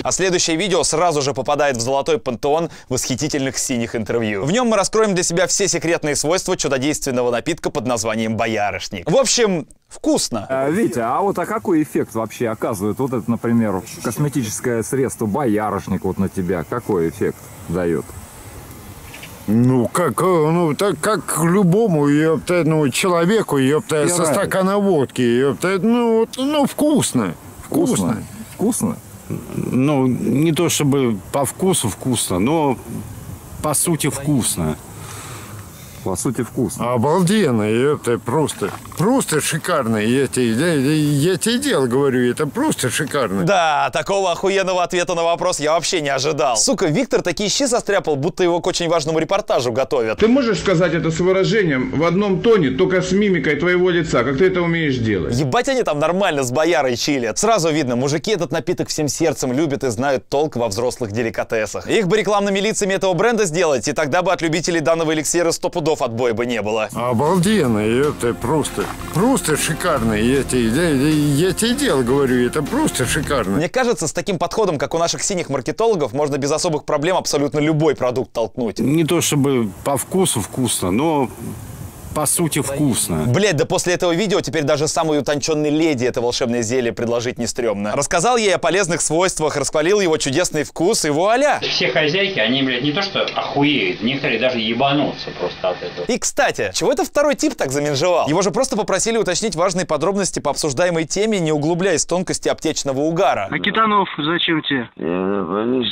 А следующее видео сразу же попадает в золотой пантеон восхитительных синих интервью. В нем мы раскроем для себя все секретные свойства чудодейственного напитка под названием боярышник. В общем, вкусно. Витя, а какой эффект вообще оказывает вот это, например, косметическое средство боярышник вот на тебя? Какой эффект дает? Ну, так как любому, ёпта, человеку, ёпта, со стакана водки, ёпта, вкусно. Вкусно. Вкусно? Ну, не то чтобы по вкусу вкусно, но по сути вкусно. По сути, вкусно. Обалденно, это просто шикарно. Я тебе дело говорю, это просто шикарно. Да, такого охуенного ответа на вопрос я вообще не ожидал. Сука, Виктор такие щи состряпал, будто его к очень важному репортажу готовят. Ты можешь сказать это с выражением в одном тоне, только с мимикой твоего лица, как ты это умеешь делать? Ебать, они там нормально с боярой чилят. Сразу видно, мужики этот напиток всем сердцем любят и знают толк во взрослых деликатесах. Их бы рекламными лицами этого бренда сделать, и тогда бы от любителей данного эликсира 100 пудов отбоя бы не было. Обалденно, это просто шикарно. Я тебе дело говорю, это просто шикарно. Мне кажется, с таким подходом, как у наших синих маркетологов, можно без особых проблем абсолютно любой продукт толкнуть. Не то чтобы по вкусу вкусно, но по сути вкусно. Блять, да после этого видео теперь даже самой утонченной леди это волшебное зелье предложить не стрёмно. Рассказал ей о полезных свойствах, расхвалил его чудесный вкус и вуаля. Все хозяйки, они, блядь, не то что охуеют, некоторые даже ебанутся просто от этого. И, кстати, чего это второй тип так заменжевал? Его же просто попросили уточнить важные подробности по обсуждаемой теме, не углубляясь в тонкости аптечного угара. А Китанов зачем тебе?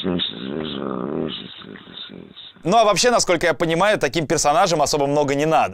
Ну а вообще, насколько я понимаю, таким персонажам особо много не надо.